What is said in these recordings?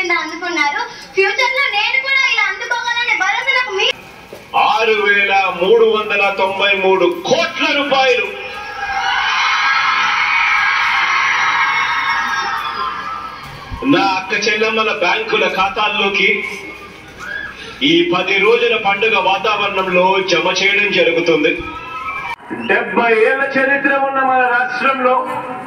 నిండా అందుకున్నారు. ఫ్యూచర్ లో నేను కూడా ఇలా అందుకోవాలనే భరోసా నాకు 6,393 కోట్ల రూపాయలు నా అక్క చెల్లెమ్మల బ్యాంకుల ఖాతాల్లోకి ఈ 10 రోజుల పండుగ వాతావరణంలో జమ చేయడం జరుగుతుంది. 70 ఏళ్ల చరిత్ర ఉన్న మన రాష్ట్రంలో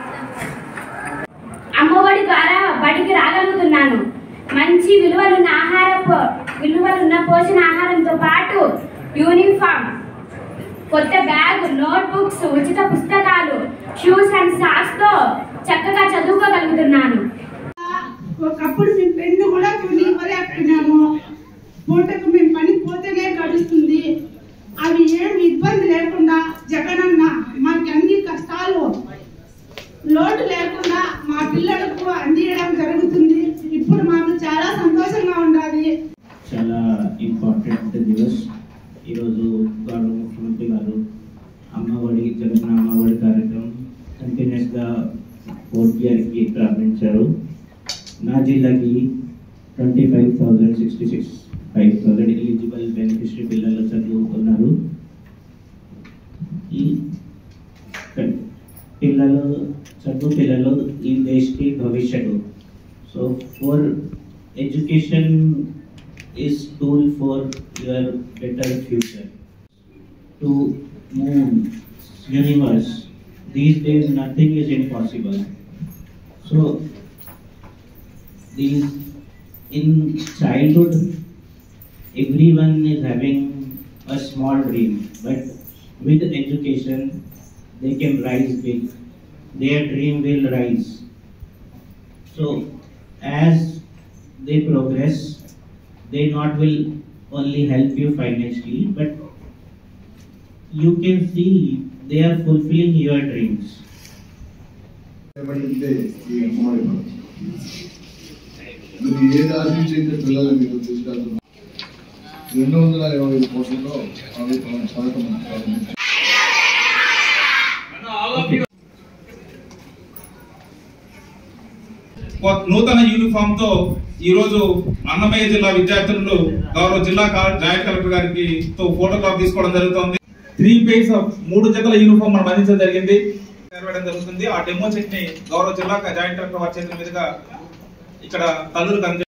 అమ్మఒడి ద్వారా బడికి రాగలుగుతున్నాను. మంచి విలువలున్న పోషణ ఆహారంతో పాటు యూనిఫామ్, కొత్త బ్యాగ్, నోట్బుక్స్, ఉచిత పుస్తకాలు, షూస్ అండ్ సాక్స్ తో చక్కగా చదువుకోగలుగుతున్నాను. ఒకప్పుడు మేము పెన్ను కూడా కొనివ్వలేకున్నాము. పూటకు మేము పనికి పోతేనే గడుస్తుంది. అవి ఏమి ఇబ్బంది లేకుండా జగనన్న మాకు అన్ని కష్టాలు లోటు లేకుండా మా పిల్లలకు అందియడం జరుగుతుంది. ఇప్పుడు మాకు చాలా సంతోషంగా ఉండాలి. చాలా ఇంపార్టెంట్ దివస్. ఈరోజు గౌరవ ముఖ్యమంత్రి గారు అమ్మఒడి జగన్ అమ్మఒడి కార్యక్రమం కంటిన్యూస్గా 4th ఇయర్కి ప్రారంభించారు. నా జిల్లాకి 25,066 ఎలిజిబుల్ బెనిఫిషరీ పిల్లలు చదువుతున్నారు. ఈ పిల్లలు ఈ దేశకి భవిష్యత్తు. So for education is tool for your better future. To moon, universe, these days nothing is impossible. So in childhood everyone is having a small dream, but with education they can rise big. Their dream will rise. So as they progress, they not will only help you financially, but you can see they are fulfilling your dreams. నూతన uniform తో ఈ రోజు అన్నమయ్య జిల్లా విద్యార్థులు గౌరవ జిల్లా joint collector గారికి తో ఫోటోగ్రాఫ్ తీసుకోవడం జరుగుతుంది. 3 pairs of 3 జతల యూనిఫామ్ మనం అందించడం జరిగింది. జరుగుతుంది. ఆ డెమో చెక్ ని గౌరవ జిల్లా జాయింట్ కలెక్టర్ వారి చేతుల మీదుగా ఇక్కడ తల్లులకు